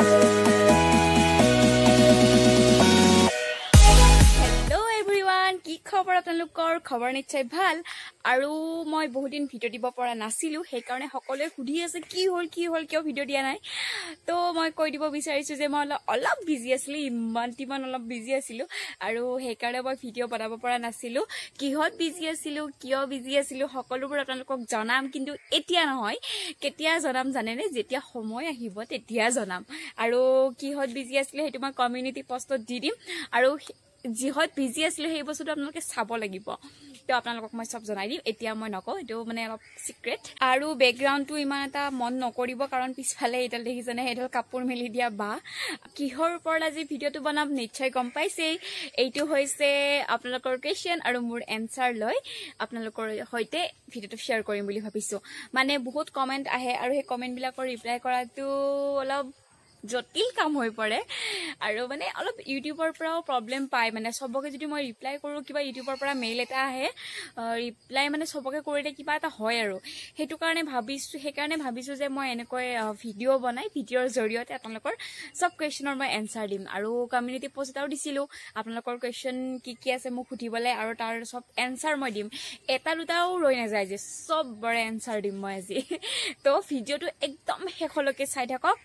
খবৰ আপোনালোকৰ খবৰ নিশ্চয় ভাল আৰু মই বহুত দিন ভিডিও দিব পৰা নাছিলো সেই কাৰণে সকলোৱে সুধি আছে কি হল কিয় ভিডিও দিয়া নাই তো মই কৈ দিব বিচাৰিছো যে মই অলপ বিজি আছিলো ইমান অলপ বিজি আছিলো আৰু সেই কাৰণে মই ভিডিও বনাব পৰা নাছিলো কিহত বিজি আছিলো কিয় বিজি আছিলো সকলোবোৰ আপোনালোকক জনাম কিন্তু এতিয়া নহয় কেতিয়া জনাম জানেনে যেতিয়া সময় আহিব তেতিয়া জনাম আৰু কিহত বিজি আছিলো হেতু মই কমিউনিটি পোষ্টত দি দিম আৰু যিহত বিজি আছিল সেই বস্তুটো আপোনালোকে চাব লাগিব তো আপোনালোকক মই সব জনাই দিম এতিয়া মই নকওঁ এটো মানে অলপ সিক্ৰেট আৰু ব্যাকগ্ৰাউণ্ডটো ইমান এটা মন নকৰিব কাৰণ পিছফালে এডাল দেখিছনে এডাল কাপোৰ মেলি দিয়া বা কিহৰ ওপৰত আজি ভিডিওটো বনাম নিশ্চয় গম পাইছে এইটো হৈছে আপোনালোকৰ কোৱেশ্চন আৰু মোৰ এনসাৰ লৈ আপোনালোকৰ হৈতে ভিডিওটো শেয়াৰ কৰিম বুলি ভাবিছো মানে বহুত কমেন্ট আহে আৰু সেই কমেন্ট বিলাকৰ ৰিপ্লাই কৰাটো অলপ জটিল কাম হৈ পৰে আৰু মানে অলপ ইউটিউবৰ পৰাও প্ৰবলেম পায় মানে সবকে যদি মই ৰিপ্লাই কৰো কিবা ইউটিউবৰ পৰা মেইল এটা আহে ৰিপ্লাই মানে সবকে কৰিলে কিবা এটা হয় আৰু হেতু কাৰণে ভাবিছো যে মই এনেকৈ ভিডিও বনাই ভিডিওৰ জৰিয়তে আপোনালোকৰ সব কোৱেশ্চনৰ মই এনসাৰ দিম আৰু কমিউনিটি পোষ্ট এটাও দিছিলো আপোনালোকৰ কোৱেশ্চন কি আছে মোক সুধিবলে আৰু তাৰ সব এনসাৰ মই দিম এটা দুটাও ৰৈ নাযায় যে সব বৰে এনসাৰ দিম মই আজি তো ভিডিওটো একদম শেষলৈকে চাই থাকক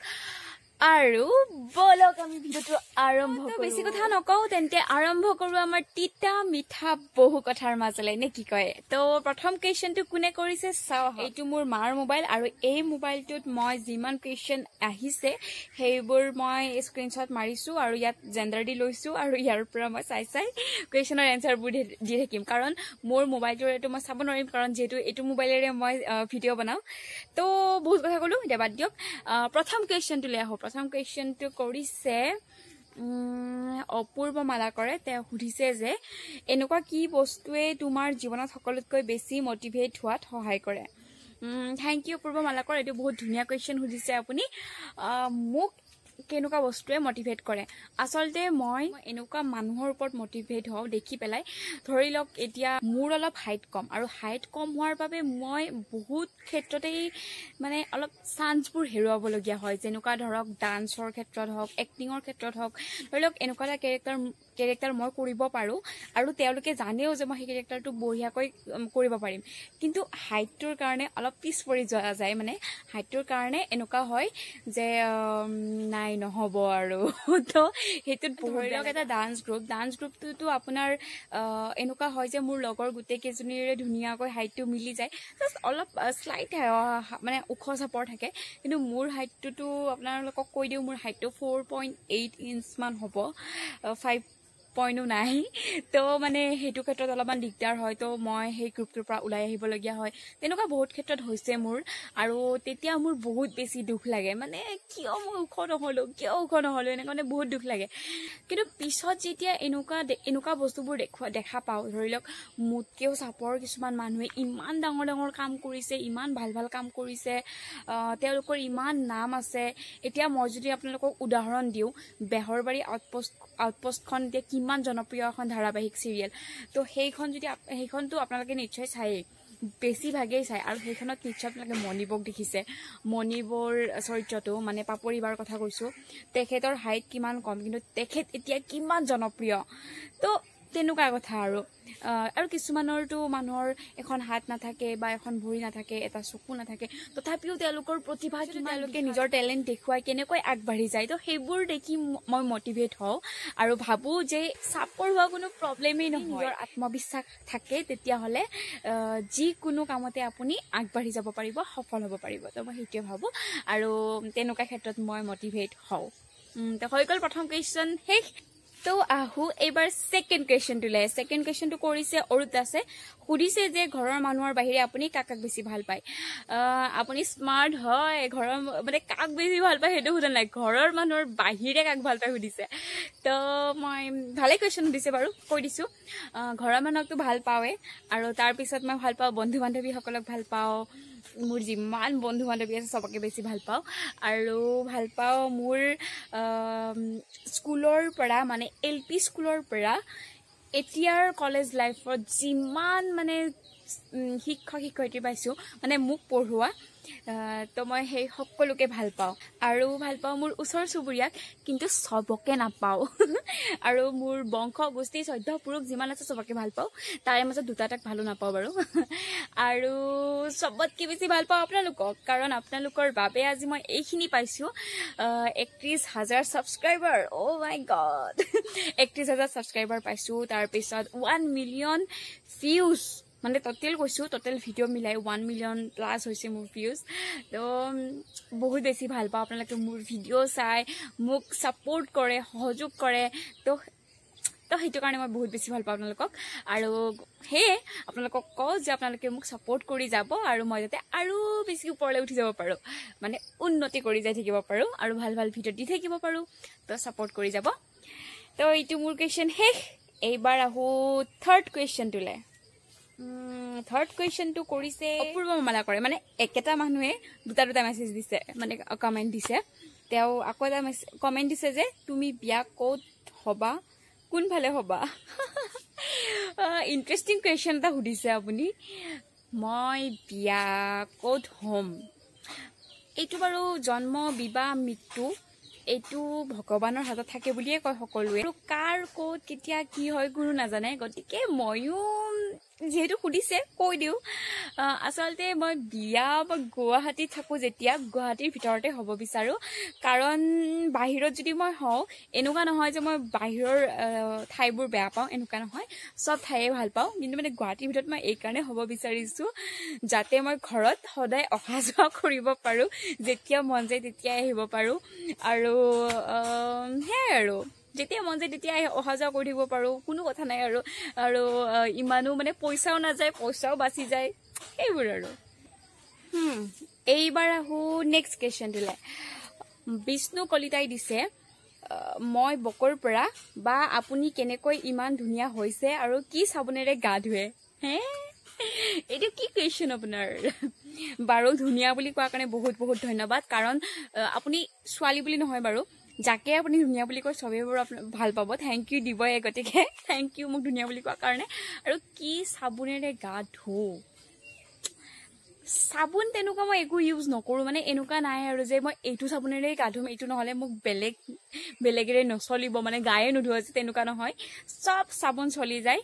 আৰু বলক আমি ভিডিওটো আৰম্ভ কৰো বেছি কথা নকও তেন্তে আৰম্ভ কৰো আমাৰ তিতা মিঠা বহু কথাৰ মাজলে নে কি কয় তো প্ৰথম কোৱেশ্চনটো কোনে কৰিছে চাও এইটো মোৰ মাৰ মোবাইল আৰু এই মোবাইলটোত মই যিমান কোৱেশ্চন আহিছে হেইবোৰ মই স্ক্ৰিনশ্বট মাৰিছো আৰু ইয়াত জেন্ডাৰ দি লৈছো আৰু ইয়াৰ পৰা মই চাই কোৱেশ্চনৰ এনসাৰবোৰ দি থাকিম কাৰণ মোৰ মোবাইলটোৰ এটো মই চাব নোৱাৰিম কাৰণ যেহেতু এটো মোবাইলেৰে মই ভিডিও বনাও তো বহুত কথা কলো এটা বাদ দিয়ক প্ৰথম কোৱেশ্চনটো লৈ আহো প্ৰথম কোৱেশ্চনটো কৰিছে অপূৰ্ব মালাকৰে তে সুধিছে যে এনেকুৱা কি বস্তুৱে তোমাৰ জীৱনত সকলোতকৈ বেছি মোটিভেট হোৱাত সহায় কৰে থ্যাংক ইউ অপূৰ্ব মালাকৰ এটো বহুত ধুনিয়া কোৱেশ্চন সুধিছে আপুনি মোক কেনেকুৱা বস্তুৱে মোটিভেট কৰে আসলতে মই এনেকুৱা মানুহৰ ওপৰত মোটিভেট হও দেখি পেলাই ধৰি লওক এতিয়া মোৰ অলপ হাইট কম আৰু হাইট কম হোৱাৰ বাবে মই বহুত ক্ষেত্ৰতে মানে অলপ চান্সবোৰ হেৰুৱাবলগীয়া হয় যেনেকুৱা ধৰক ডান্সৰ ক্ষেত্ৰত হওক এক্টিংৰ ক্ষেত্ৰত হওক ধৰি লওক এনেকুৱা এটা কেৰেক্টাৰ মই কৰিব পাৰো আৰু তেওঁলোকে জানেও যে মই সেই কেৰেক্টাৰটো বঢ়িয়াকৈ কৰিব পাৰিম কিন্তু হাইটটোৰ কাৰণে অলপ পিছ পৰি যোৱা যায় মানে হাইটটোৰ কাৰণে এনেকুৱা হয় যে নাই নহব আৰু তো হেতুত ধৰি লওক এটা ডান্স গ্ৰুপটো আপোনাৰ এনেকুৱা হয় যে মোৰ লগৰ গোটেই কেজনীৰে ধুনিয়াকৈ হাইটটো মিলি যায় জাস্ট অলপ স্লাইট মানে ওখ চাপৰ থাকে কিন্তু মোৰ হাইটটো আপোনালোকক কৈ দিও মোৰ হাইটটো 4.8 ইঞ্চ মান হ'ব 5 পইণ্টো নাই তো মানে হেতু ক্ষেত্ৰত অলপমান দিগদাৰ হয় তো মই সেই গ্ৰুপটোৰ পৰা ওলাই আহিবলগীয়া হয় তেনেকুৱা বহুত ক্ষেত্ৰত হৈছে মোৰ আৰু তেতিয়া মোৰ বহুত বেছি দুখ লাগে মানে কিয় মই ওখ নহলো এনেকুৱা মানে বহুত দুখ লাগে কিন্তু পিছত যেতিয়া এনেকুৱা বস্তুবোৰ দেখা পাও ধৰি লওক মুতকেও চাপৰ কিছুমান মানুহে ইমান ডাঙৰ কাম কৰিছে ইমান ভাল কাম কৰিছে তেওঁলোকৰ ইমান নাম আছে এতিয়া মই যদি আপোনালোকক উদাহৰণ দিও বেহৰবাৰী আউটপোষ্টখন এতিয়া কিমান জনপ্ৰিয় এখন ধাৰাবাহিক সিৰিয়েল তো সেইখনটো আপোনালোকে নিশ্চয় চাই বেছি ভাগেই চাই আৰু সেইখনত নিশ্চয় আপোনালোকে মণিবক দেখিছে মণিবৰ চৰিত্ৰটো মানে পাপৰিবাৰ কথা কৈছো তেখেতৰ হাইট কিমান কম কিন্তু তেখেত এতিয়া কিমান জনপ্ৰিয় তো তেনেকুৱা কথা আৰু কিছুমানৰটো মানুহৰ এখন হাত নাথাকে বা এখন ভৰি নাথাকে এটা চকু নাথাকে তথাপিও তেওঁলোকৰ প্ৰতিভা তেওঁলোকে নিজৰ টেলেন্ট দেখুৱাই কেনেকৈ আগবাঢ়ি যায় তো সেইবোৰ দেখি মই মোটিভেট হও আৰু ভাবো যে চাপৰ হোৱা কোনো প্ৰবলেমেই নহয় নিজৰ আত্মবিশ্বাস থাকে তেতিয়া হলে যিকোনো কামতে আপুনি আগবাঢ়ি যাব পাৰিব সফল হ'ব পাৰিব তো মই হেতুৱে ভাবো আৰু তেনেকুৱা ক্ষেত্ৰত মই মোটিভেট হও তো হৈ গ'ল প্ৰথম কোৱেশ্চন শেষ তো আহু এবাৰ সেকেন্ড কোৱেশ্চনটো কৰিছে অৰুত দাসে সুধিছে যে ঘৰৰ মানুহৰ বাহিৰে আপুনি কাক বেছি ভাল পায় আপুনি স্মাৰ্ট হয় ঘৰৰ মানে কাক বেছি ভাল পায় হেতু সুধা নাই ঘৰৰ মানুহৰ বাহিৰে কাক ভাল পায় সুধিছে তো মই ভালে কোৱেশ্চন দিছে বাৰু কৈ দিছো ঘৰৰ মানুহকটো ভাল পাওৱে আৰু তাৰ পিছত মই ভাল পাও বন্ধু বান্ধৱী সকলক ভাল পাও মোৰ যিমান বন্ধু বান্ধৱী আছে সবকে বেছি ভাল পাও আৰু ভাল পাও মোৰ স্কুলৰ পৰা মানে এলপি স্কুলৰ পৰা এতিয়াৰ কলেজ লাইফত যিমান মানে শিক্ষক শিক্ষয়িত্ৰী পাইছো মানে মোক পঢ়ুৱা তো মই সেই সকলোকে ভাল পাওঁ আৰু ভাল পাওঁ মোৰ ওচৰ চুবুৰীয়াক কিন্তু সবকে নাপাওঁ আৰু মোৰ বংশ গোষ্ঠী চৈধ্য পুৰুষ যিমান আছে সবকে ভাল পাওঁ তাৰে মাজত দুটাটাক ভালো নাপাওঁ বাৰু আৰু সবতকৈ বেছি ভাল পাওঁ আপোনালোকক কাৰণ আপোনালোকৰ বাবে আজি মই এইখিনি পাইছোঁ 31,000 subscriber oh' my God 31,000 subscriber পাইছোঁ তাৰপিছত 1 মিলিয়ন ভিউজ মানে টোটেল কৈছোঁ টোটেল ভিডিঅ' মিলাই 1 মিলিয়ন প্লাছ হৈছে মোৰ ভিউজ তো বহুত বেছি ভাল পাওঁ আপোনালোকে মোৰ ভিডিঅ' চাই মোক ছাপোৰ্ট কৰে সহযোগ কৰে তো সেইটো কাৰণে মই বহুত বেছি ভাল পাওঁ আপোনালোকক আৰু সেয়ে আপোনালোকক কওঁ যে আপোনালোকে মোক ছাপোৰ্ট কৰি যাব আৰু মই যাতে আৰু বেছি ওপৰলৈ উঠি যাব পাৰোঁ মানে উন্নতি কৰি যাই থাকিব পাৰোঁ আৰু ভাল ভাল ভিডিঅ' দি থাকিব পাৰোঁ তো ছাপোৰ্ট কৰি যাব তো এইটো মোৰ কুৱেশ্যন শেষ এইবাৰ আহোঁ থাৰ্ড কুৱেশ্যনটোলৈ থাৰ্ড কুৱেশ্যনটো কৰিছে অপূৰ্ব মামালা কৰে মানে একেটা মানুহে দুটা মেছেজ দিছে মানে কমেণ্ট দিছে তেওঁ আকৌ এটা কমেণ্ট দিছে যে তুমি বিয়া ক'ত হ'বা কোনফালে হ'বা ইণ্টাৰেষ্টিং কুৱেশ্যন এটা সুধিছে আপুনি মই বিয়া ক'ত হ'ম এইটো বাৰু জন্ম বিবাহ মৃত্যু এইটো ভগৱানৰ হাতত থাকে বুলিয়ে কয় সকলোৱে আৰু কাৰ ক'ত কেতিয়া কি হয় কোনো নাজানে গতিকে ময়ো যিহেতু সুধিছে কৈ দিওঁ আচলতে মই বিয়া বা গুৱাহাটীত থাকোঁ যেতিয়া গুৱাহাটীৰ ভিতৰতে হ'ব বিচাৰোঁ কাৰণ বাহিৰত যদি মই হওঁ এনেকুৱা নহয় যে মই বাহিৰৰ ঠাইবোৰ বেয়া পাওঁ এনেকুৱা নহয় চব ঠাইয়ে ভাল পাওঁ কিন্তু মানে গুৱাহাটীৰ ভিতৰত মই এইকাৰণে হ'ব বিচাৰিছোঁ যাতে মই ঘৰত সদায় অহা যোৱা কৰিব পাৰোঁ যেতিয়া মন যায় তেতিয়াই আহিব পাৰোঁ আৰু সেয়াই আৰু যেতিয়া মন যায় তেতিয়া অহা যোৱা কৰি থাকিব পাৰোঁ কোনো কথা নাই আৰু ইমানো মানে পইচাও নাযায় পইচাও বাচি যায় এইবোৰ আৰু এইবাৰ আহোঁ নেক্সট কুৱেশ্যনটোলৈ বিষ্ণু কলিতাই দিছে মই বকৰ পৰা বা আপুনি কেনেকৈ ইমান ধুনীয়া হৈছে আৰু কি চাবোনেৰে গা ধুৱে হে এইটো কি কুৱেশ্যন আপোনাৰ বাৰু ধুনীয়া বুলি কোৱাৰ কাৰণে বহুত বহুত ধন্যবাদ কাৰণ আপুনি ছোৱালী বুলি নহয় বাৰু যাকে আপুনি ধুনীয়া বুলি কয় চবেই বাৰু ভাল পাব থেংক ইউ দিবই গতিকে থেংক ইউ মোক ধুনীয়া বুলি কোৱাৰ কাৰণে আৰু কি চাবোনেৰে গা ধুওঁ চাবোন তেনেকুৱা মই একো ইউজ নকৰোঁ মানে এনেকুৱা নাই আৰু যে মই এইটো চাবোনেৰে গা ধুম এইটো নহ'লে মোক বেলেগেৰে নচলিব মানে গায়ে নোধোৱা আছে তেনেকুৱা নহয় চব চাবোন চলি যায়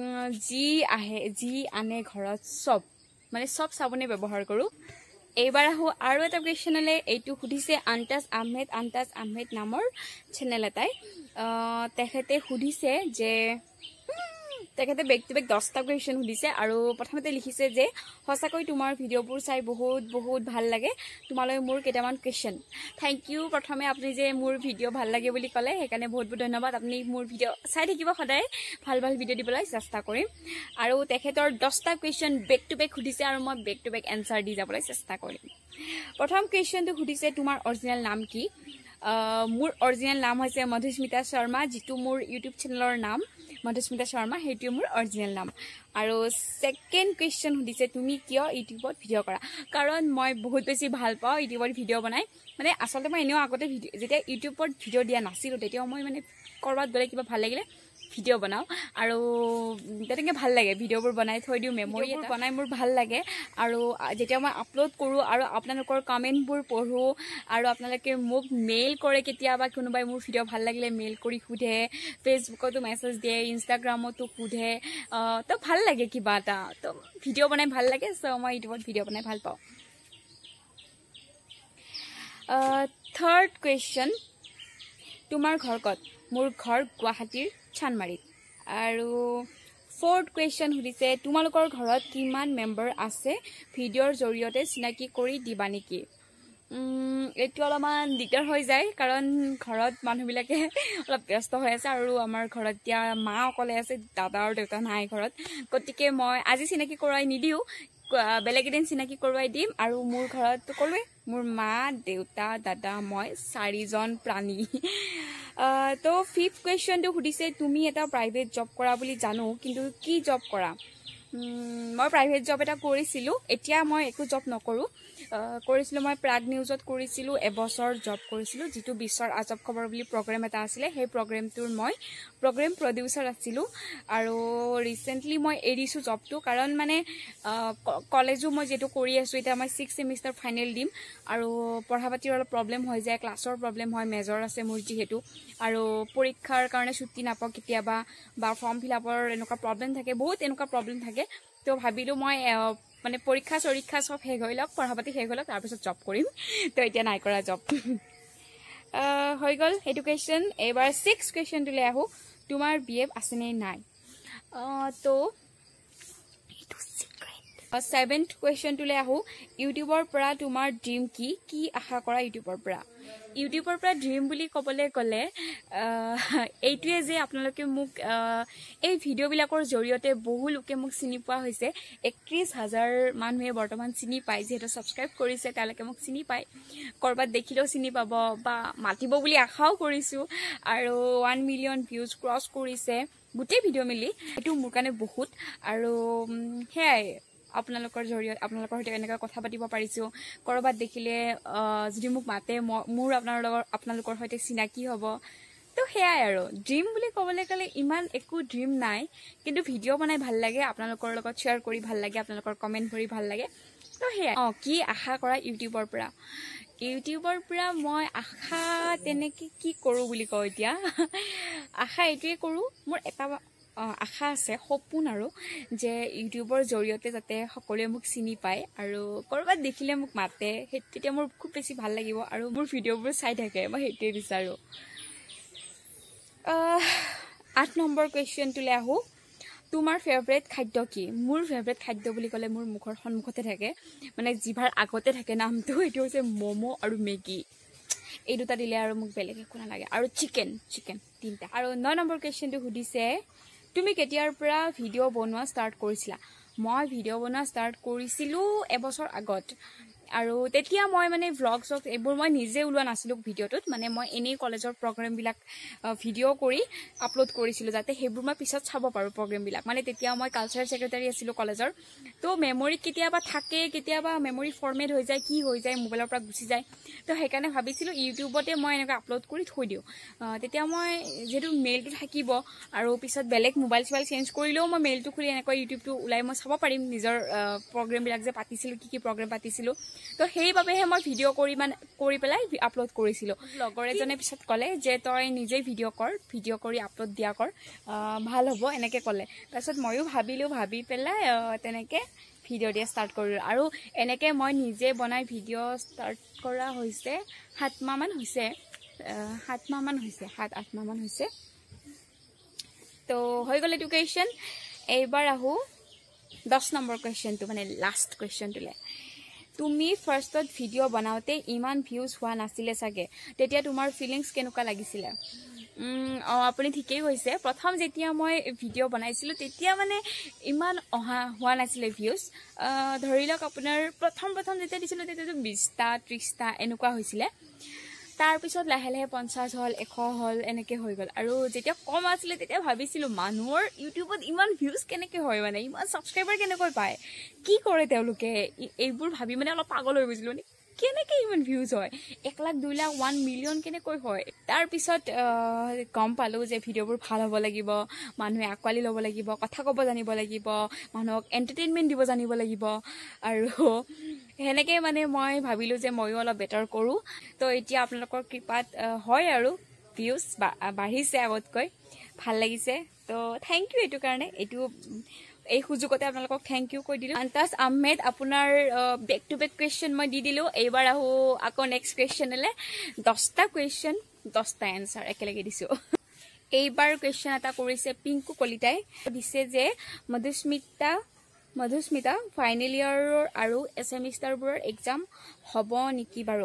যি আনে ঘৰত চব চাবোনে ব্যৱহাৰ কৰোঁ এইবাৰ আহোঁ আৰু এটা কুৱেশ্যনলৈ এইটো সুধিছে আন্তাজ আহমেদ নামৰ চেনেল এটাই তেখেতে সুধিছে যে তেখেতে বেক টু বেক 10টা কুৱেশ্যন সুধিছে আৰু প্ৰথমতে লিখিছে যে সঁচাকৈ তোমাৰ ভিডিঅ'বোৰ চাই বহুত বহুত ভাল লাগে তোমালৈ মোৰ কেইটামান কুৱেশ্যন থেংক ইউ প্ৰথমে আপুনি যে মোৰ ভিডিঅ' ভাল লাগে বুলি ক'লে সেইকাৰণে বহুত বহুত ধন্যবাদ আপুনি মোৰ ভিডিঅ' চাই থাকিব সদায় ভাল ভাল ভিডিঅ' দিবলৈ চেষ্টা কৰিম আৰু তেখেতৰ 10টা কুৱেশ্যন বেক টু বেক সুধিছে আৰু মই বেক টু বেক এনচাৰ দি যাবলৈ চেষ্টা কৰিম প্ৰথম কুৱেশ্যনটো সুধিছে তোমাৰ অৰিজিনেল নাম কি মোৰ অৰিজিনেল নাম হৈছে মধুস্মিতা শৰ্মা যিটো মোৰ ইউটিউব চেনেলৰ নাম মধুস্মিতা শৰ্মা সেইটোৱে মোৰ অৰিজিনেল নাম আৰু ছেকেণ্ড কুৱেশ্যন সুধিছে তুমি কিয় ইউটিউবত ভিডিঅ' কৰা কাৰণ মই বহুত বেছি ভাল পাওঁ ইউটিউবত ভিডিঅ' বনাই মানে আচলতে মই এনেও আগতে যেতিয়া ইউটিউবত ভিডিঅ' দিয়া নাছিলোঁ তেতিয়াও মই মানে ক'ৰবাত গ'লে কিবা ভাল লাগিলে ভিডিঅ' বনাওঁ আৰু তেনেকৈ ভাল লাগে ভিডিঅ'বোৰ বনাই থৈ দিওঁ মেমৰি বনাই মোৰ ভাল লাগে আৰু যেতিয়া মই আপলোড কৰোঁ আৰু আপোনালোকৰ কমেণ্টবোৰ পঢ়োঁ আৰু আপোনালোকে মোক মেইল কৰে কেতিয়াবা কোনোবাই মোৰ ভিডিঅ' ভাল লাগিলে মেইল কৰি সোধে ফেচবুকতো মেছেজ দিয়ে ইনষ্টাগ্ৰামতো সোধে তো ভাল লাগে কিবা এটা তো ভিডিঅ' বনাই ভাল লাগে চ' মই ইউটিউবত ভিডিঅ' বনাই ভাল পাওঁ থাৰ্ড কুৱেশ্যন তোমাৰ ঘৰ ক'ত মোৰ ঘৰ গুৱাহাটীৰ চানমাৰীত আৰু ফ'ৰ্থ কুৱেশ্যন সুধিছে তোমালোকৰ ঘৰত কিমান মেম্বাৰ আছে ভিডিঅ'ৰ জৰিয়তে চিনাকি কৰি দিবা নেকি এইটো অলপমান দিগদাৰ হৈ যায় কাৰণ ঘৰত মানুহবিলাকে অলপ ব্যস্ত হৈ আছে আৰু আমাৰ ঘৰত এতিয়া মা অকলে আছে দাদা আৰু দেউতা নাই ঘৰত গতিকে মই আজি চিনাকি কৰোৱাই নিদিওঁ বেলেগ এদিন চিনাকি কৰোৱাই দিম আৰু মোৰ ঘৰত ক'লোৱে মোৰ মা দেউতা দাদা মই 4জন প্ৰাণী তো ফিফ্থ কুৱেশ্যনটো সুধিছে তুমি এটা প্ৰাইভেট জব কৰা বুলি জানো কিন্তু কি জব কৰা মই প্ৰাইভেট জব এটা কৰিছিলোঁ এতিয়া মই একো জব নকৰোঁ কৰিছিলোঁ মই প্ৰাগ নিউজত কৰিছিলোঁ এবছৰ জব কৰিছিলোঁ যিটো বিশ্বৰ আজব খবৰ বুলি প্ৰগ্ৰেম এটা আছিলে সেই প্ৰগ্ৰেমটোৰ মই প্ৰগ্ৰেম প্ৰডিউচাৰ আছিলোঁ আৰু ৰিচেণ্টলি মই এৰিছোঁ জবটো কাৰণ মানে কলেজো মই যিহেতু কৰি আছোঁ এতিয়া মই 6th ছেমিষ্টাৰ ফাইনেল দিম আৰু পঢ়া পাতিৰ অলপ প্ৰব্লেম হৈ যায় ক্লাছৰ প্ৰব্লেম হয় মেজৰ আছে মোৰ যিহেতু আৰু পৰীক্ষাৰ কাৰণে ছুটি নাপাওঁ কেতিয়াবা বা ফৰ্ম ফিল আপৰ এনেকুৱা প্ৰব্লেম থাকে বহুত এনেকুৱা প্ৰব্লেম থাকে তো ভাবিলোঁ মই মানে পৰীক্ষা চৰীক্ষা সব শেষ হৈ লওক পঢ়া পাতি শেষ হৈ লওক তাৰপিছত জব কৰিম তো এতিয়া নাই কৰা জব হৈ গ'ল সেইটো কুৱেশ্যন এইবাৰ 6th কুৱেশ্যনটোলৈ আহোঁ তোমাৰ BF আছেনে নাই তো 7th কুৱেশ্যনটোলৈ আহোঁ ইউটিউবৰ পৰা তোমাৰ ড্ৰিম কি আশা কৰা ইউটিউবৰ পৰা ড্ৰিম বুলি ক'বলৈ গ'লে এইটোৱে যে আপোনালোকে মোক এই ভিডিঅ'বিলাকৰ জৰিয়তে বহু লোকে মোক চিনি পোৱা হৈছে 31,000 মানুহে বৰ্তমান চিনি পায় যিহেতু ছাবস্ক্ৰাইব কৰিছে তেওঁলোকে মোক চিনি পায় ক'ৰবাত দেখিলেও চিনি পাব বা মাতিব বুলি আশাও কৰিছোঁ আৰু 1 মিলিয়ন ভিউজ ক্ৰছ কৰিছে গোটেই ভিডিঅ' মিলি এইটো মোৰ কাৰণে বহুত আৰু সেয়াই আপোনালোকৰ জৰিয়তে আপোনালোকৰ সৈতে এনেকৈ কথা পাতিব পাৰিছোঁ ক'ৰবাত দেখিলে যদি মোক মাতে মোৰ আপোনালোকৰ সৈতে চিনাকি হ'ব তো সেয়াই আৰু ড্ৰিম বুলি ক'বলৈ গ'লে ইমান একো ড্ৰিম নাই কিন্তু ভিডিঅ' বনাই ভাল লাগে আপোনালোকৰ লগত শ্বেয়াৰ কৰি ভাল লাগে আপোনালোকৰ কমেণ্ট কৰি ভাল লাগে তো সেয়াই কি আশা কৰা ইউটিউবৰ পৰা মই আশা তেনেকৈ কি কৰোঁ বুলি কওঁ এতিয়া আশা এইটোৱে কৰোঁ মোৰ এটা আশা আছে সপোন আৰু যে ইউটিউবৰ জৰিয়তে যাতে সকলোৱে মোক চিনি পায় আৰু ক'ৰবাত দেখিলে মোক মাতে তেতিয়া মোৰ খুব বেছি ভাল লাগিব আৰু মোৰ ভিডিঅ'বোৰ চাই থাকে মই সেইটোৱে বিচাৰোঁ 8 নম্বৰ কুৱেশ্যনটোলৈ আহোঁ তোমাৰ ফেভৰেট খাদ্য কি মোৰ ফেভৰেট খাদ্য বুলি ক'লে মোৰ মুখৰ সন্মুখতে থাকে মানে জিভাৰ আগতে থাকে নামটো এইটো হৈছে ম'ম' আৰু মেগী এই দুটা দিলে আৰু মোক বেলেগ একো নালাগে আৰু চিকেন 3টা আৰু 9 নম্বৰ কুৱেশ্যনটো সুধিছে তুমি কেতিয়াৰ পৰা ভিডিঅ' বনোৱা ষ্টাৰ্ট কৰিছিলা মই ভিডিঅ' বনোৱা ষ্টাৰ্ট কৰিছিলোঁ এবছৰ আগত আৰু তেতিয়া মই মানে ভ্লগ চগ এইবোৰ মই নিজে ওলোৱা নাছিলোঁ ভিডিঅ'টোত মানে মই এনেই কলেজৰ প্ৰগ্ৰেমবিলাক ভিডিঅ' কৰি আপলোড কৰিছিলোঁ যাতে সেইবোৰ মই পিছত চাব পাৰোঁ প্ৰগ্ৰেমবিলাক মানে তেতিয়া মই কালচাৰেল ছেক্ৰেটাৰী আছিলোঁ কলেজৰ তো মেমৰিত কেতিয়াবা থাকে কেতিয়াবা মেমৰি ফৰ্মেট হৈ যায় কি হৈ যায় মোবাইলৰ পৰা গুচি যায় তো সেইকাৰণে ভাবিছিলোঁ ইউটিউবতে মই এনেকৈ আপলোড কৰি থৈ দিওঁ তেতিয়া মই যিহেতু মেইলটো থাকিব আৰু পিছত বেলেগ মোবাইল চোবাইল চেঞ্জ কৰিলেও মই মেইলটো খুলি এনেকৈ ইউটিউবটো ওলাই মই চাব পাৰিম নিজৰ প্ৰগ্ৰেমবিলাক যে পাতিছিলোঁ কি প্ৰগ্ৰেম পাতিছিলোঁ তো সেইবাবেহে মই ভিডিঅ' কৰি পেলাই আপলোড কৰিছিলোঁ লগৰ এজনে পিছত ক'লে যে তই নিজেই ভিডিঅ' কৰি আপলোড দিয়া কৰ ভাল হ'ব এনেকৈ ক'লে তাৰপিছত ময়ো ভাবি পেলাই তেনেকৈ ভিডিঅ' দিয়া ষ্টাৰ্ট কৰিলোঁ আৰু এনেকৈ মই নিজে বনাই ভিডিঅ' ষ্টাৰ্ট কৰা হৈছে 7 মাহমান হৈছে 7 মাহমান হৈছে 7-8 মাহমান হৈছে তো হৈ গ'ল এইটো কুৱেশ্যন এইবাৰ আহোঁ 10 নম্বৰ কুৱেশ্যনটো মানে লাষ্ট কুৱেশ্যনটোলৈ তুমি ফাৰ্ষ্টত ভিডিঅ' বনাওঁতে ইমান ভিউজ হোৱা নাছিলে চাগে তেতিয়া তোমাৰ ফিলিংছ কেনেকুৱা লাগিছিলে আপুনি ঠিকেই কৈছে প্ৰথম যেতিয়া মই ভিডিঅ' বনাইছিলোঁ তেতিয়া মানে ইমান হোৱা নাছিলে ভিউজ ধৰি লওক আপোনাৰ প্ৰথম যেতিয়া দিছিলোঁ তেতিয়াতো 20টা 30টা এনেকুৱা হৈছিলে তাৰপিছত লাহে লাহে 50 হ'ল 100 হ'ল এনেকৈ হৈ গ'ল আৰু যেতিয়া কম আছিলে তেতিয়া ভাবিছিলোঁ মানুহৰ ইউটিউবত ইমান ভিউজ কেনেকৈ হয় মানে ইমান ছাবস্ক্ৰাইবাৰ কেনেকৈ পায় কি কৰে তেওঁলোকে এইবোৰ ভাবি মানে অলপ পাগল হৈ গৈছিলোঁ মানে কেনেকৈ ইমান ভিউজ হয় 1 লাখ 2 লাখ 1 মিলিয়ন কেনেকৈ হয় তাৰপিছত গম পালোঁ যে ভিডিঅ'বোৰ ভাল হ'ব লাগিব মানুহে আঁকোৱালি ল'ব লাগিব কথা ক'ব জানিব লাগিব মানুহক এণ্টাৰটেইনমেণ্ট দিব জানিব লাগিব আৰু সেনেকৈ মানে মই ভাবিলোঁ যে ময়ো অলপ বেটাৰ কৰোঁ তো এতিয়া আপোনালোকৰ কৃপাত হয় আৰু ভিউজ বাঢ়িছে আগতকৈ ভাল লাগিছে তো থেংক ইউ এইটো কাৰণে এই সুযোগতে আপোনালোকক থেংক ইউ কৈ দিলোঁ আন্তাজ আহমেদ আপোনাৰ বেক টু বেক কুৱেশ্যন মই দি দিলোঁ এইবাৰ আহোঁ আকৌ নেক্সট কুৱেশ্যনলৈ 10টা কুৱেশ্যন 10টা এনচাৰ একেলগে দিছোঁ এইবাৰ কুৱেশ্যন এটা কৰিছে পিংকু কলিতাই দিছে যে মধুস্মিতা ফাইনেল ইয়াৰৰ আৰু ছেমিষ্টাৰবোৰৰ এক্সাম হ'ব নেকি বাৰু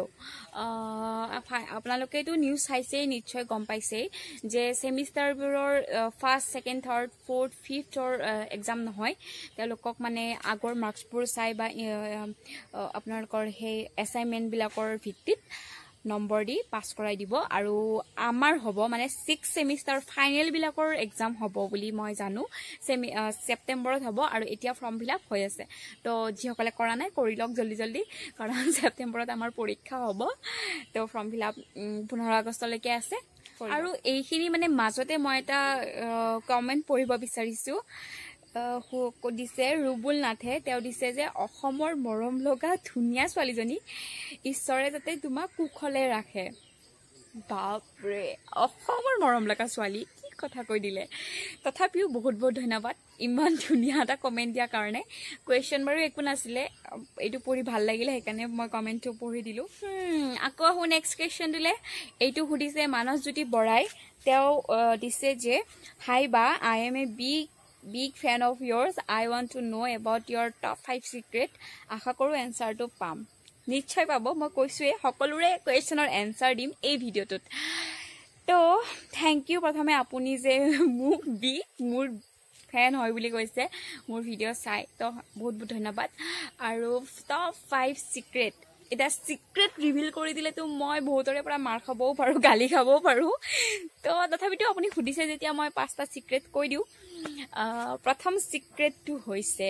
আপোনালোকেতো নিউজ চাইছেই নিশ্চয় গম পাইছেই যে ছেমিষ্টাৰবোৰৰ ফাৰ্ষ্ট ছেকেণ্ড থাৰ্ড ফ'ৰ্থ ফিফ্থৰ এক্সাম নহয় তেওঁলোকক মানে আগৰ মাৰ্কছবোৰ চাই বা আপোনালোকৰ সেই এছাইনমেণ্টবিলাকৰ ভিত্তিত নম্বৰ দি পাছ কৰাই দিব আৰু আমাৰ হ'ব মানে 6 সেমিষ্টাৰ ফাইনেল বিলাকৰ এক্সাম হ'ব বুলি মই জানো সেপ্টেম্বৰত হ'ব আৰু এতিয়া ফৰ্ম ফিল আপ হৈ আছে তো যিসকলে কৰা নাই কৰি লওক জলদি জলদি কাৰণ সেপ্টেম্বৰত আমাৰ পৰীক্ষা হ'ব তো ফৰ্ম ফিল আপ 15 আগষ্টলৈকে আছে আৰু এইখিনি মানে মাজতে মই এটা কমেন্ট পঢ়িব বিচাৰিছো দিছে ৰুবুল নাথে তেওঁ দিছে যে অসমৰ মৰম লগা ধুনীয়া ছোৱালীজনী ঈশ্বৰে যাতে তোমাক কুশলে ৰাখে বাপৰে অসমৰ মৰম লগা ছোৱালী কি কথা কৈ দিলে তথাপিও বহুত বহুত ধন্যবাদ ইমান ধুনীয়া এটা কমেন্ট দিয়াৰ কাৰণে কুৱেশ্যন বাৰু একো নাছিলে এইটো পঢ়ি ভাল লাগিলে সেইকাৰণে মই কমেন্টটো পঢ়ি দিলো আকৌ নেক্সট কুৱেশ্যন দিলে এইটো সুধিছে মানসজ্যোতি বৰাই তেওঁ দিছে যে হাই বা I am a big fan of yours. I want to know about your top 5 secret. আশা কৰো এনসাৰটো পাম নিশ্চয় পাব মই কৈছোৱে সকলোৰে কুৱেশ্যনৰ এনসাৰ দিম এই ভিডিঅ'টোত তো থ্যাংক ইউ প্ৰথমে আপুনি যে মোক মোৰ ফ্যান হয় বুলি কৈছে মোৰ ভিডিঅ' চাই তো বহুত বহুত ধন্যবাদ আৰু টপ 5 সিক্ৰেট এটা সিক্ৰেট ৰিভিল কৰি দিলে তো মই বহুতৰে পৰা মাৰ খাবও পাৰো গালি খাবও পাৰো তো তথাপিতো আপুনি সুধিছে যেতিয়া মই 5টা সিক্ৰেট কৈ দিও প্ৰথম সিক্ৰেটটো হৈছে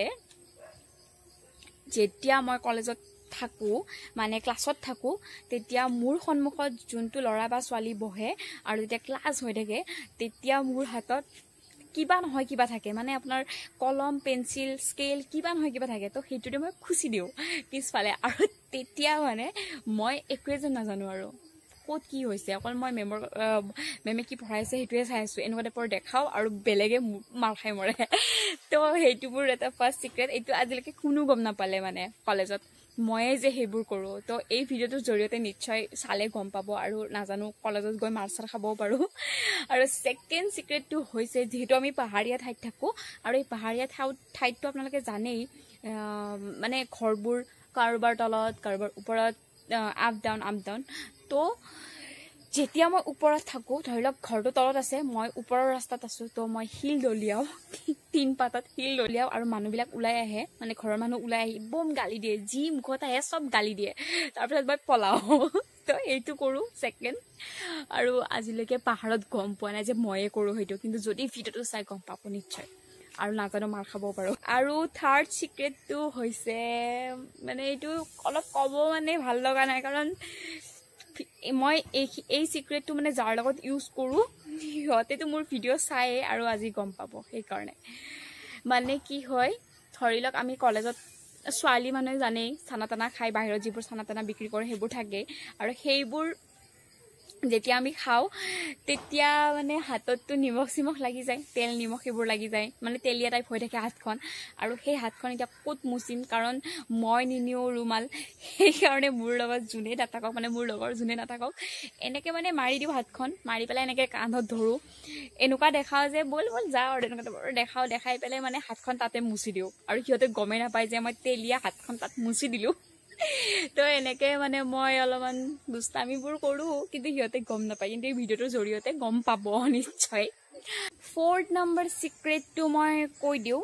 যেতিয়া মই কলেজত থাকো মানে ক্লাছত থাকো তেতিয়া মোৰ সন্মুখত যোনটো লৰা বা ছোৱালী বহে আৰু যেতিয়া ক্লাছ হৈ থাকে তেতিয়া মোৰ হাতত কিবা নহয় কিবা থাকে মানে আপোনাৰ কলম পেন্সিল স্কেল কিবা নহয় কিবা থাকে তো সেইটোতে মই খুচি দিও পিছফালে আৰু তেতিয়া মানে মই একোৱে যেন নাজানো আৰু ক'ত কি হৈছে অকল মই মেমে কি পঢ়াইছে সেইটোৱে চাই আছো এনেকুৱা টাইপৰ দেখাও আৰু বেলেগে মাৰ খাই মৰে তো সেইটো মোৰ এটা ফাৰ্ষ্ট সিক্ৰেট এইটো আজিলৈকে কোনো গম নাপালে মানে কলেজত ময়ে যে সেইবোৰ কৰো তো এই ভিডিঅ'টোৰ জৰিয়তে নিশ্চয় চালে গম পাব আৰু নাজানো কলেজত গৈ মাৰ খাবও পাৰো আৰু সেকেন্ড সিক্ৰেটটো হৈছে যেহেতু আমি পাহাৰীয়া ঠাইত থাকো আৰু এই পাহাৰীয়া ঠাইতটো আপোনালোকে জানেই মানে ঘৰবোৰ কাৰোবাৰ তলত কাৰোবাৰ ওপৰত আপ ডাউন তো যেতিয়া মই ওপৰত থাকো ধৰি লওক ঘৰটো তলত আছে মই ওপৰৰ ৰাস্তাত আছো তো মই হিল দলিয়াও 3 পাতত হিল দলিয়াও আৰু মানুহবিলাক ওলাই আহে মানে ঘৰৰ মানুহ ওলাই আহি বম গালি দিয়ে যি মুখত আহে সব গালি দিয়ে তাৰপিছত মই পলাও তো এইটো কৰো সেকেন্ড আৰু আজিলৈকে পাহাৰত গম পোৱা নাই যে ময়ে কৰো সেইটো কিন্তু যদি ভিডিঅ'টো চাই গম পাব নিশ্চয় আৰু নাজানো মাৰ খাবও পাৰো আৰু থাৰ্ড সিক্ৰেটটো হৈছে মানে এইটো অলপ কব মানে ভাল লগা নাই কাৰণ মই এই সিক্ৰেটটো মানে যাৰ লগত ইউজ কৰো সিহঁতেতো মোৰ ভিডিঅ' চাই আৰু আজি গম পাব সেইকাৰণে মানে কি হয় ধৰি লওক আমি কলেজত ছোৱালী মানুহে জানেই চানা তানা খাই বাহিৰত যিবোৰ চানা তানা বিক্ৰী কৰে সেইবোৰ থাকে আৰু সেইবোৰ যেতিয়া আমি খাও তেতিয়া মানে হাততটো নিমখ চিমখ লাগি যায় তেল নিমখ এইবোৰ লাগি যায় মানে তেলিয়া টাইপ হৈ থাকে হাতখন আৰু সেই হাতখন এতিয়া ক'ত মুচিম কাৰণ মই নিনিও ৰুমাল সেইকাৰণে মোৰ লগত যোনে নাথাকক মানে মোৰ লগৰ যোনে নাথাকক এনেকে মানে মাৰি দিও হাতখন মাৰি পেলাই এনেকে কান্ধত ধৰো এনেকুৱা দেখাও যে বল যাও আৰু এনেকুৱা দেখাই পেলাই মানে হাতখন তাতে মুচি দিও আৰু সিহঁতে গমে নাপায় যে মই তেলিয়া হাতখন তাত মুচি দিলো তো এনেকে মানে মই অলপমান দুষ্টামিবোৰ কৰো কিন্তু সিহঁতে গম নাপায় কিন্তু এই ভিডিঅ'টোৰ জৰিয়তে গম পাব নিশ্চয় 4th নম্বৰ সিক্ৰেটটো মই কৈ দিও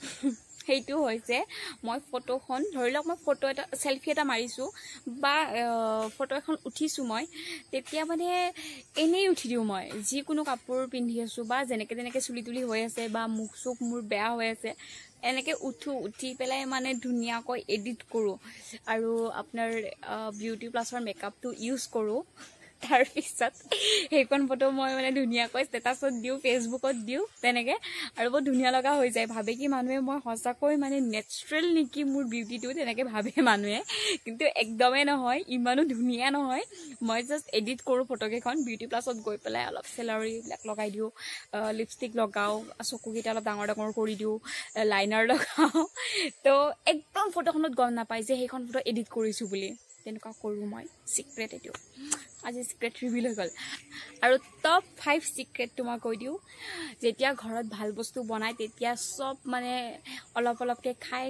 সেইটো হৈছে মই ফটোখন ধৰি লওক মই ফটো এটা সেলফি এটা মাৰিছো বা ফটো এখন উঠিছো মই তেতিয়া মানে এনেই উঠি দিও মই যিকোনো কাপোৰ পিন্ধি আছো বা যেনেকে চুলি তুলি হৈ আছে বা মুখ চুখ মোৰ বেয়া হৈ আছে এনেকে উঠি পেলাই মানে ধুনীয়াকৈ এডিট কৰো আৰু আপোনাৰ বিউটি প্লাছৰ মেকআপটো ইউজ কৰো তাৰ পিছত সেইখন ফটো মই মানে ধুনীয়াকৈ ষ্টেটাছত দিও ফেচবুকত দিও তেনেকে আৰু বহুত ধুনীয়া লগা হৈ যায় ভাবে কি মানুহে মই সঁচাকৈ মানে নেচাৰেল নেকি মোৰ বিউটিটো তেনেকে ভাবে মানুহে কিন্তু একদমে নহয় ইমানো ধুনীয়া নহয় মই জাস্ট এডিট কৰো ফটোকেখন বিউটি প্লাছত গৈ পেলাই অলপ সেলাৰি বিলাক লগাই দিও লিপষ্টিক লগাও চকুকেইটা অলপ ডাঙৰ কৰি দিও লাইনাৰ লগাও তো একদম ফটোখনত গম নাপায় যে সেইখন ফটো এডিট কৰিছো বুলি তেনেকুৱা কৰো মই সিক্ৰেট এটো আজি সিক্ৰেট ৰিভিল হৈ গল আৰু টপ 5 সিক্ৰেটটো মই কৈ দিও যেতিয়া ঘৰত ভাল বস্তু বনাই তেতিয়া সব মানে অলপকে খাই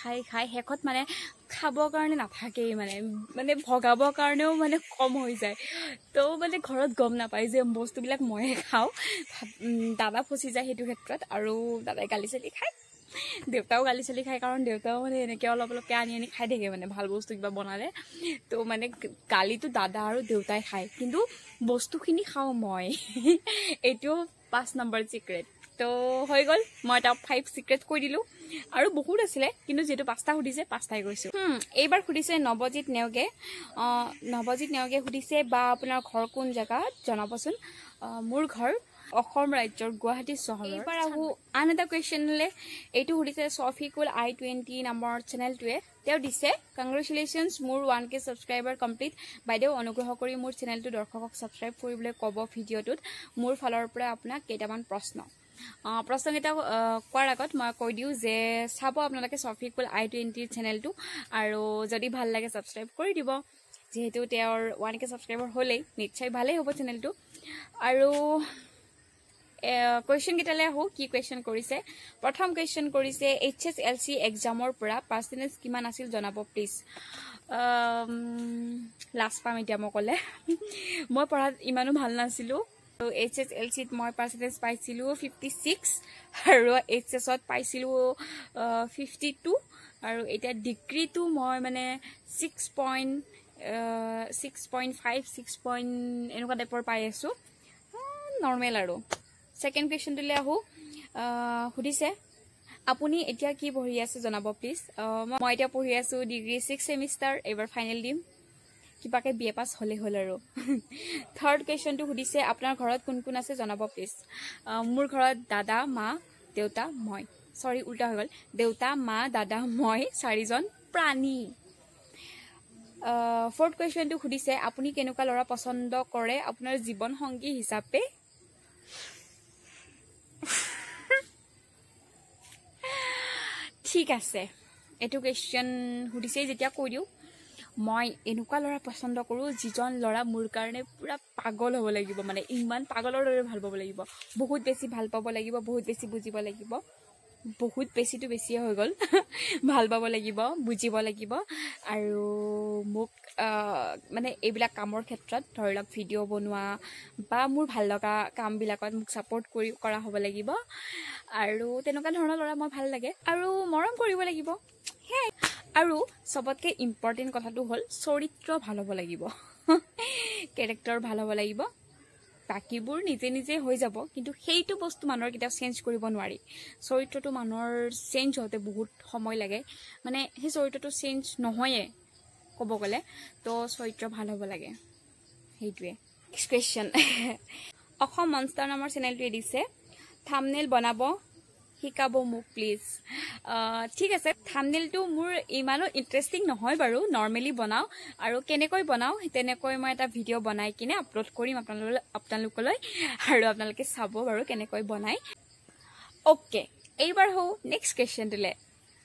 হেকত মানে খাবৰ কাৰণে নাথাকেই মানে ভগাবৰ কাৰণেও মানে কম হৈ যায় তো মানে ঘৰত গম নাপায় যে বস্তুবিলাক ময়ে খাও দাদা ফচি যায় সেইটো ক্ষেত্ৰত আৰু দাদাই গালি চালি খায় দেউতাও গালি চালি খায় কাৰণ দেউতাও মানে এনেকৈ অলপ অলপকৈ আনি আনি খাই থাকে মানে ভাল বস্তু কিবা বনালে তো মানে গালিটো দাদা আৰু দেউতাই খায় কিন্তু বস্তুখিনি খাওঁ মই এইটো 5 নম্বৰ চিক্ৰেট তো হৈ গ'ল মই টপ 5 চিক্ৰেট কৈ দিলোঁ আৰু বহুত আছিলে কিন্তু যিহেতু 5টা সুধিছে 5টাই কৈছোঁ এইবাৰ সুধিছে নৱজিত নেওগে সুধিছে বা আপোনাৰ ঘৰ কোন জেগাত জনাবচোন মোৰ ঘৰ অসম ৰাজ্যৰ গুৱাহাটী চহৰৰ এইবাৰ আহোঁ আন এটা কুৱেশ্যনলৈ এইটো সুধিছে চফিকুল I20 নামৰ চেনেলটোৱে তেওঁ দিছে কংগ্ৰেচুলেশ্যনছ মোৰ 1K ছাবস্ক্ৰাইবাৰ কমপ্লিট বাইদেউ অনুগ্ৰহ কৰি মোৰ চেনেলটো দৰ্শকক ছাবস্ক্ৰাইব কৰিবলৈ ক'ব ভিডিঅ'টোত মোৰ ফালৰ পৰা আপোনাক কেইটামান প্ৰশ্নকেইটা কোৱাৰ আগত মই কৈ দিওঁ যে চাব আপোনালোকে চফিকুল I20 চেনেলটো আৰু যদি ভাল লাগে ছাবস্ক্ৰাইব কৰি দিব যিহেতু তেওঁৰ 1K ছাবস্ক্ৰাইবাৰ হ'লেই নিশ্চয় ভালেই হ'ব চেনেলটো আৰু কুৱেশ্যন কেইটালৈ আহোঁ কি কুৱেশ্যন কৰিছে প্ৰথম কুৱেশ্যন কৰিছে HSLC এক্সামৰ পৰা পাৰ্চেণ্টেজ কিমান আছিল জনাব প্লিজ লাষ্ট পাম এতিয়া মই ক'লে মই পঢ়াত ইমানো ভাল নাছিলোঁ তো HSLCত মই পাৰ্চেণ্টেজ পাইছিলোঁ 56 আৰু HSত পাইছিলোঁ 52 আৰু এতিয়া ডিগ্ৰীটো মই মানে 6.5 এনেকুৱা টাইপৰ পাই আছোঁ নৰ্মেল আৰু ছেকেণ্ড কুৱেশ্যনটোলৈ আহোঁ সুধিছে আপুনি এতিয়া কি পঢ়ি আছে জনাব প্লিজ মই এতিয়া পঢ়ি আছোঁ ডিগ্ৰী 6th ছেমিষ্টাৰ এইবাৰ ফাইনেল দিম কিবাকে BA পাছ হ'লে হ'ল আৰু থাৰ্ড কুৱেশ্যনটো সুধিছে আপোনাৰ ঘৰত কোন কোন আছে জনাব প্লিজ মোৰ ঘৰত দাদা মা দেউতা মই চৰি উল্টা হৈ গ'ল দেউতা মা দাদা মই 4জন প্ৰাণী ফৰ্থ কুৱেশ্যনটো সুধিছে আপুনি কেনেকুৱা ল'ৰা পচন্দ কৰে আপোনাৰ জীৱন সংগী হিচাপে ঠিক আছে এইটো কুৱেশ্যন সুধিছেই যেতিয়া কৈ দিওঁ মই এনেকুৱা ল'ৰা পচন্দ কৰোঁ যিজন ল'ৰা মোৰ কাৰণে পুৰা পাগল হ'ব লাগিব মানে ইমান পাগলৰ দৰে ভাল পাব লাগিব বহুত বেছি ভাল পাব লাগিব বহুত বেছি বুজিব লাগিব বহুত বেছিটো বেছিয়ে হৈ গ'ল ভাল পাব লাগিব বুজিব লাগিব আৰু মোক মানে এইবিলাক কামৰ ক্ষেত্ৰত ধৰি লওক ভিডিঅ' বনোৱা বা মোৰ ভাল লগা কামবিলাকত মোক ছাপোৰ্ট কৰা হ'ব লাগিব আৰু তেনেকুৱা ধৰণৰ ল'ৰা মই ভাল লাগে আৰু মৰম কৰিব লাগিব সেয়াই আৰু চবতকৈ ইম্পৰ্টেণ্ট কথাটো হ'ল চৰিত্ৰ ভাল হ'ব লাগিব কেৰেক্টাৰ ভাল হ'ব লাগিব বাকীবোৰ নিজে নিজে হৈ যাব কিন্তু সেইটো বস্তু মানুহৰ কেতিয়াও চেঞ্জ কৰিব নোৱাৰি চৰিত্ৰটো মানুহৰ চেঞ্জ হওঁতে বহুত সময় লাগে মানে সেই চৰিত্ৰটো চেঞ্জ নহয়ে ক'ব গ'লে তো চৰিত্ৰ ভাল হ'ব লাগে সেইটোৱে নেক্সট কুৱেশ্যন অসম মনষ্টাৰ নামৰ চেনেলটোৱে দিছে থাম্বনেইল বনাব শিকাব মোক প্লিজ ঠিক আছে থাম্বনেইলটো মোৰ ইমানো ইণ্টাৰেষ্টিং নহয় বাৰু নৰ্মেলি বনাওঁ আৰু কেনেকৈ বনাওঁ তেনেকৈ মই এটা ভিডিঅ' বনাই কিনে আপলোড কৰিম আপোনালোকলৈ আৰু আপোনালোকে চাব বাৰু কেনেকৈ বনাই অ'কে এইবাৰ হওঁ নেক্সট কুৱেশ্যনটোলৈ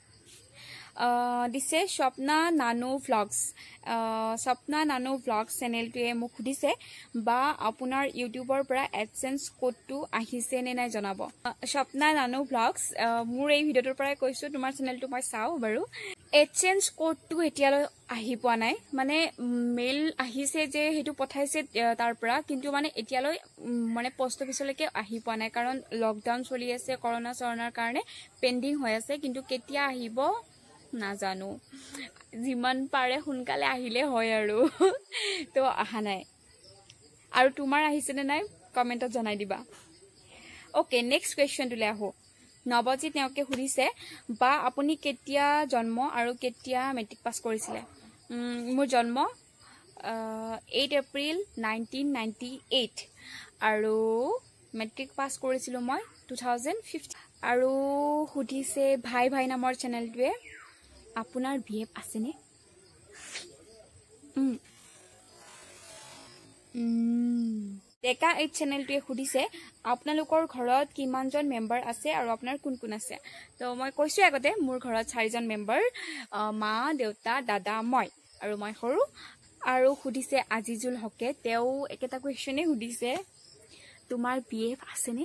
দিছে স্বপ্না নানু ভ্লগছ চেনেলটোৱে মোক সুধিছে বা আপোনাৰ ইউটিউবৰ পৰা এডচেন্স কোডটো আহিছে নে নাই জনাব স্বপ্না নানু ভ্লগছ মোৰ এই ভিডিঅ'টোৰ পৰাই কৈছোঁ তোমাৰ চেনেলটো মই চাওঁ বাৰু এডচেন্স কোডটো এতিয়ালৈ আহি পোৱা নাই মানে মেইল আহিছে যে সেইটো পঠাইছে তাৰ পৰা কিন্তু মানে এতিয়ালৈ মানে পোষ্ট অফিচলৈকে আহি পোৱা নাই কাৰণ লকডাউন চলি আছে কৰোণাৰ কাৰণে পেণ্ডিং হৈ আছে কিন্তু কেতিয়া আহিব নাজানো যিমান পাৰে সোনকালে আহিলে হয় আৰু তো অহা নাই আৰু তোমাৰ আহিছেনে নাই কমেণ্টত জনাই দিবা অ'কে নেক্সট কুৱেশ্যনটোলৈ আহোঁ নৱজিত নেওগে সুধিছে বা আপুনি কেতিয়া জন্ম আৰু কেতিয়া মেট্ৰিক পাছ কৰিছিলে মোৰ জন্ম 8 এপ্ৰিল 1998 আৰু মেট্ৰিক পাছ কৰিছিলোঁ মই 2015 আৰু সুধিছে ভাই নামৰ চেনেলটোৱে আপোনাৰ BF আছেনে ডেকা এই চেনেলটোৱে সুধিছে আপোনালোকৰ ঘৰত কিমানজন মেম্বাৰ আছে আৰু আপোনাৰ কোন কোন আছে তো মই কৈছোঁ আগতে মোৰ ঘৰত 4জন মেম্বাৰ মা দেউতা দাদা মই আৰু মই সৰু আৰু সুধিছে আজিজুল হকে তেওঁ একেটা কুৱেশ্যনে সুধিছে তোমাৰ BF আছেনে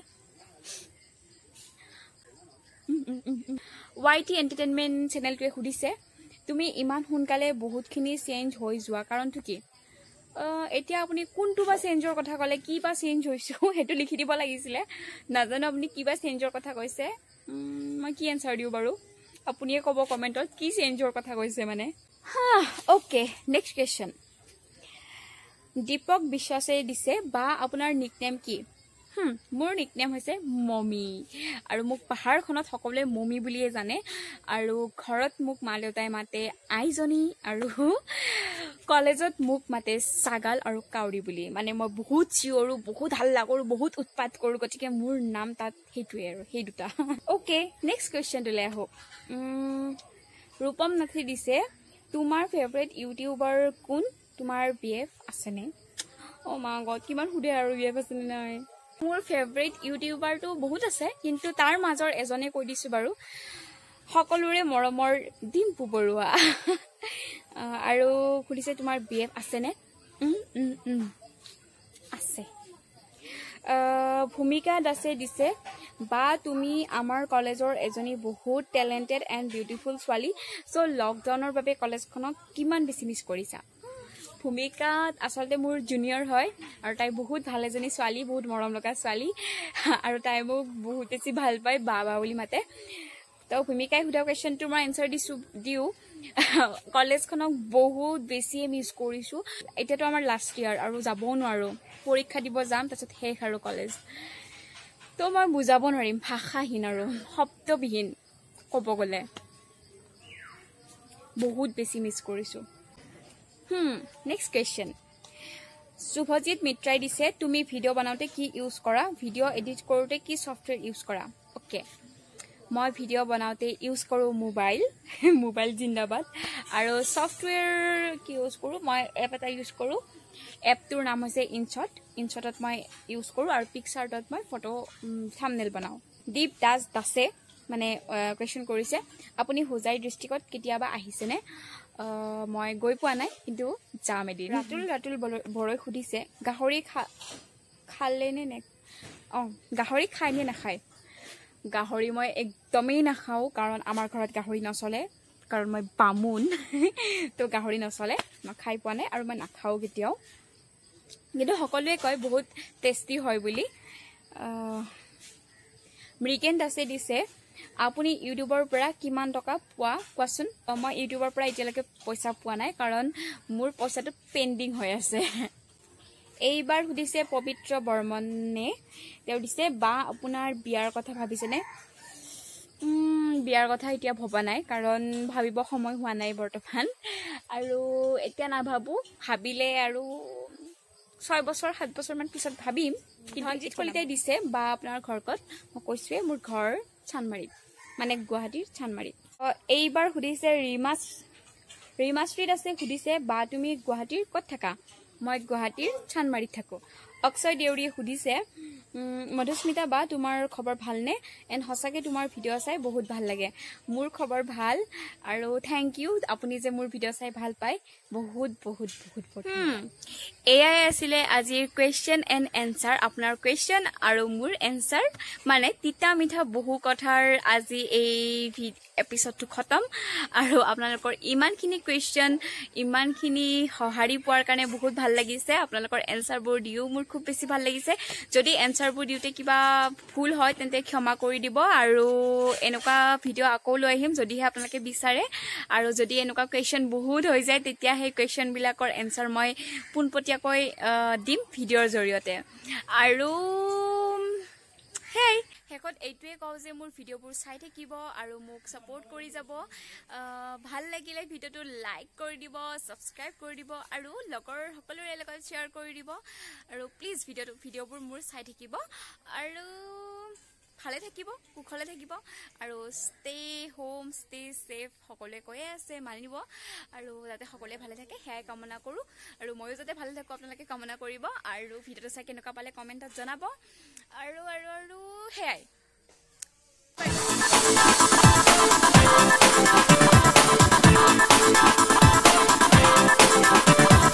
YT এণ্টাৰটেইনমেণ্ট চেনেলটোৱে সুধিছে তুমি ইমান সোনকালে বহুতখিনি চেঞ্জ হৈ যোৱা কাৰণটো কি এতিয়া আপুনি কোনটো বা চেঞ্জৰ কথা ক'লে কি বা চেঞ্জ হৈছো হেতু লিখি দিব লাগিছিলে নাজানো আপুনি কি বা চেঞ্জৰ কথা কৈছে মই কি এনসাৰ দিও বাৰু আপুনিয়ে ক'ব কমেন্টত কি চেঞ্জৰ কথা কৈছে মানে ওকে নেক্সট কোৱেশ্চন দীপক বিশ্বাসে দিছে বা আপোনাৰ নিকনেম কি মোৰ নিকনেম হৈছে মমি আৰু মোক পাহাৰখনত সকলোৱে মমি বুলিয়ে জানে আৰু ঘৰত মোক মা দেউতাই মাতে আইজনী আৰু কলেজত মোক মাতে সাগাল আৰু কাউৰী বুলি মানে মই বহুত চিঞৰো বহুত হাল্লা কৰো বহুত উৎপাত কৰো গতিকে মোৰ নাম তাত হেতুৱে আৰু হেই দুটা ওকে নেক্সট কোৱেশ্চন দিলে আহো ৰূপম নাথি দিছে তোমাৰ ফেভাৰিট ইউটিউবাৰ কোন তোমাৰ বিএফ আছেনে ও মা গড কিমান হুদে আৰু বিএফ আছেনে নাই মোৰ ফেভাৰিট ইউটিউবাৰ তো বহুত আছে কিন্তু তাৰ মাজৰ এজনে কৈ দিছো বাৰু সকলোৰে মৰমৰ ডিম্পু বৰুৱা আৰু খুলিছে তোমাৰ বিএফ আছেনে আছে ভূমিকা দাসে দিছে বা তুমি আমাৰ কলেজৰ এজনী বহুত টেলেন্টেড এণ্ড বিউটিফুল ছোৱালী সো লকডাউনৰ বাবে কলেজখনক কিমান বেছি মিছ কৰিছা ভূমিকাত আসলতে মোৰ জুনিয়ৰ হয় আৰু তাই বহুত ভাল এজনী ছোৱালী বহুত মৰম লগা ছোৱালী আৰু তাই মোক বহুত বেছি ভাল পায় বাবা বুলি মাতে তো ভূমিকাই সুধা কোৱেশ্চনটো মই এনসাৰ দিও কলেজখনক বহুত বেছি মিছ কৰিছো এতিয়াতো আমাৰ লাষ্ট ইয়াৰ আৰু যাবও নোৱাৰো পৰীক্ষা দিব যাম তাৰপিছত শেষ আৰু কলেজ তো মই বুজাব নোৱাৰিম ভাষাহীন আৰু শব্দবিহীন ক'ব গ'লে বহুত বেছি মিছ কৰিছো নেক্সট কোৱেশ্চন শুভজিৎ মিত্ৰাই দিছে তুমি ভিডিঅ' বনাওঁতে কি ইউজ কৰা ভিডিঅ' এডিট কৰোঁতে কি সফটৱেৰ ইউজ কৰা ওকে মই ভিডিঅ' বনাওঁতে ইউজ কৰোঁ মোবাইল জিন্দাবাদ আৰু সফটৱেৰ কি ইউজ কৰোঁ মই এপ এটা ইউজ কৰোঁ এপটোৰ নাম হৈছে ইনশ্বটত মই ইউজ কৰোঁ আৰু পিকচাৰ্টত মই ফটো থাম্বনেইল বনাওঁ দীপ দাসে মানে কোৱেশ্চন কৰিছে আপুনি হোজাই ডিষ্ট্ৰিক্টত কেতিয়াবা আহিছেনে মই গৈ পোৱা নাই কিন্তু যাম এদিন ৰাতুল বৰৈ সুধিছে গাহৰি খালেনে নে গাহৰি খায় নে নাখায় গাহৰি মই একদমেই নাখাওঁ কাৰণ আমাৰ ঘৰত গাহৰি নচলে কাৰণ মই বামুণ তো গাহৰি নচলে মই খাই পোৱা নাই আৰু মই নাখাওঁ কেতিয়াও কিন্তু সকলোৱে কয় বহুত টেষ্টি হয় বুলি মৃগেন দাসে দিছে আপুনি ইউটিউবৰ পৰা কিমান টকা পোৱা কোৱাচোন মই ইউটিউবৰ পৰা এতিয়ালৈকে পইচা পোৱা নাই কাৰণ মোৰ পইচাটো পেণ্ডিং হৈ আছে এইবাৰ সুধিছে পবিত্ৰ বৰ্মনে তেওঁ দিছে বা আপোনাৰ বিয়াৰ কথা ভাবিছেনে বিয়াৰ কথা এতিয়া ভবা নাই কাৰণ ভাবিব সময় হোৱা নাই বৰ্তমান আৰু এতিয়া নাভাবো ভাবিলে আৰু 6 বছৰ 7 বছৰ মান পিছত ভাবিম কিন্তু কলিতাই দিছে বা আপোনাৰ ঘৰ ক'ত মই কৈছোৱে মোৰ ঘৰ চানমাৰীত মানে গুৱাহাটীৰ চানমাৰীত এইবাৰ সুধিছে ৰিমাশ্ৰীত আছে সুধিছে বা তুমি গুৱাহাটীৰ ক'ত থাকা মই গুৱাহাটীৰ চানমাৰীত থাকো অক্ষয় দেউৰীয়ে সুধিছে মধুস্মিতা বা তোমাৰ খবৰ ভালনে এণ্ড সঁচাকৈ তোমাৰ ভিডিঅ' চাই বহুত ভাল লাগে মোৰ খবৰ ভাল আৰু থেংক ইউ আপুনি যে মোৰ ভিডিঅ' চাই ভাল পায় বহুত বহুত বহুত বহুত এয়াই আছিলে আজিৰ কুৱেশ্যন এণ্ড এনচাৰ আপোনাৰ কুৱেশ্যন আৰু মোৰ এনচাৰ মানে তিতা মিঠা বহু কথাৰ আজি এই এপিছডটো খতম আৰু আপোনালোকৰ ইমানখিনি কুৱেশ্যন ইমানখিনি সঁহাৰি পোৱাৰ কাৰণে বহুত ভাল লাগিছে আপোনালোকৰ এনচাৰবোৰ দিও মোৰ খুব বেছি ভাল লাগিছে যদি এনচাৰবোৰ দিওঁতে কিবা ভুল হয় তেন্তে ক্ষমা কৰি দিব আৰু এনেকুৱা ভিডিঅ' আকৌ লৈ আহিম যদিহে আপোনালোকে বিচাৰে আৰু যদি এনেকুৱা কুৱেশ্যন বহুত হৈ যায় তেতিয়া সেই কুৱেশ্যনবিলাকৰ এনচাৰ মই পোনপটীয়াকৈ দিম ভিডিঅ'ৰ জৰিয়তে আৰু হেই শেষত এইটোৱে কওঁ যে মোৰ ভিডিঅ'বোৰ চাই থাকিব আৰু মোক ছাপোৰ্ট কৰি যাব ভাল লাগিলে ভিডিঅ'টো লাইক কৰি দিব ছাবস্ক্ৰাইব কৰি দিব আৰু লগৰ সকলোৰে লগত শ্বেয়াৰ কৰি দিব আৰু প্লিজ ভিডিঅ'বোৰ মোৰ চাই থাকিব আৰু ভালে থাকিব কুশলে থাকিব আৰু ষ্টে হোম ষ্টে সেফ সকলোৱে কৈয়ে আছে মানিব আৰু যাতে সকলোৱে ভালে থাকে সেয়াই কামনা কৰোঁ আৰু ময়ো যাতে ভালে থাকোঁ আপোনালোকে কামনা কৰিব আৰু ভিডিঅ'টো চাই কেনেকুৱা পালে কমেণ্টত জনাব আৰু সেয়াই